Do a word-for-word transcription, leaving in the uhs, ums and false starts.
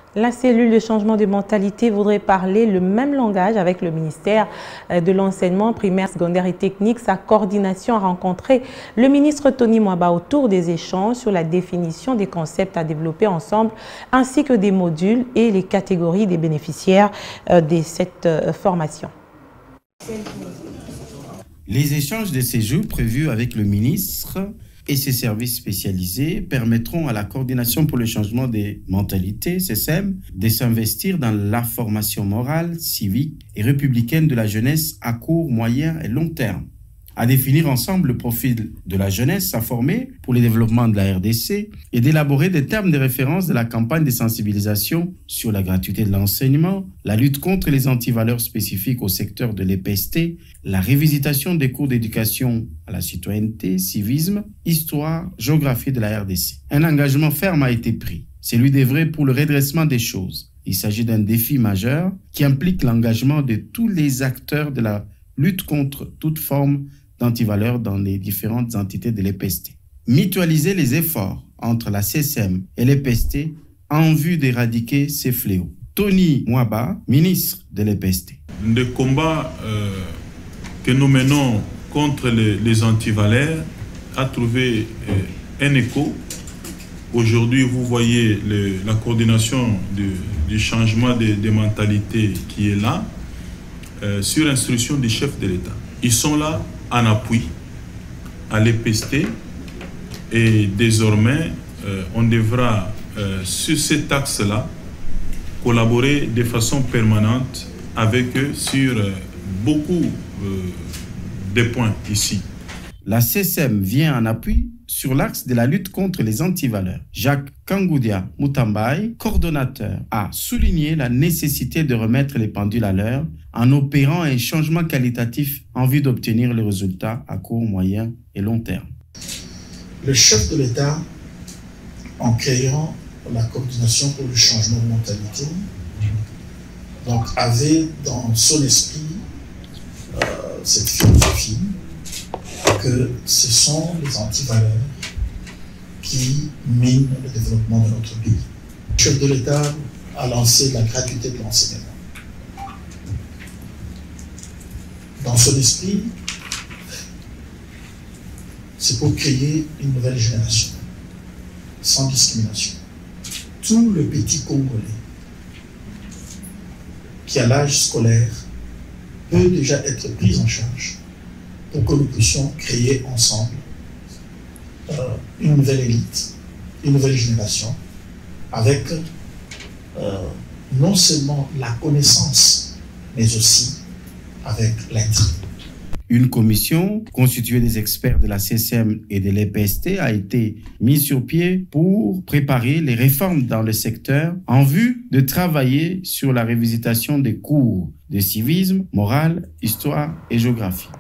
La cellule de changement de mentalité voudrait parler le même langage avec le ministère de l'enseignement primaire, secondaire et technique. Sa coordination a rencontré le ministre Tony Mwaba autour des échanges sur la définition des concepts à développer ensemble, ainsi que des modules et les catégories des bénéficiaires de cette formation. Les échanges de séjour prévus avec le ministre et ses services spécialisés permettront à la coordination pour le changement des mentalités, C S M, de s'investir dans la formation morale, civique et républicaine de la jeunesse à court, moyen et long terme, à définir ensemble le profil de la jeunesse à former pour le développement de la R D C et d'élaborer des termes de référence de la campagne de sensibilisation sur la gratuité de l'enseignement, la lutte contre les antivaleurs spécifiques au secteur de l'E P S T, la révisitation des cours d'éducation à la citoyenneté, civisme, histoire, géographie de la R D C. Un engagement ferme a été pris. C'est lui d'œuvrer pour le redressement des choses. Il s'agit d'un défi majeur qui implique l'engagement de tous les acteurs de la lutte contre toute forme d'antivaleurs dans les différentes entités de l'E P S T. Mutualiser les efforts entre la C S M et l'E P S T en vue d'éradiquer ces fléaux. Tony Mwaba, ministre de l'E P S T. Le combat euh, que nous menons contre les, les antivaleurs a trouvé euh, un écho. Aujourd'hui, vous voyez le, la coordination du, du changement des de mentalités qui est là, euh, sur instruction du chef de l'État. Ils sont là en appui à l'E P S T et désormais euh, on devra euh, sur cet axe-là collaborer de façon permanente avec eux sur euh, beaucoup euh, de points ici. La C S M vient en appui sur l'axe de la lutte contre les antivaleurs. Jacques Kangoudia Moutambaye, coordonnateur, a souligné la nécessité de remettre les pendules à l'heure en opérant un changement qualitatif en vue d'obtenir les résultats à court, moyen et long terme. Le chef de l'État, en créant la coordination pour le changement de mentalité, donc avait dans son esprit euh, cette philosophie que ce sont les antivaleurs qui minent le développement de notre pays. Le chef de l'État a lancé la gratuité de l'enseignement. Dans son esprit, c'est pour créer une nouvelle génération, sans discrimination. Tout le petit Congolais qui a l'âge scolaire peut déjà être pris en charge pour que nous puissions créer ensemble euh, une nouvelle élite, une nouvelle génération, avec euh, non seulement la connaissance, mais aussi avec l'être. Une commission constituée des experts de la C S M et de l'E P S T a été mise sur pied pour préparer les réformes dans le secteur en vue de travailler sur la révisitation des cours de civisme, morale, histoire et géographie.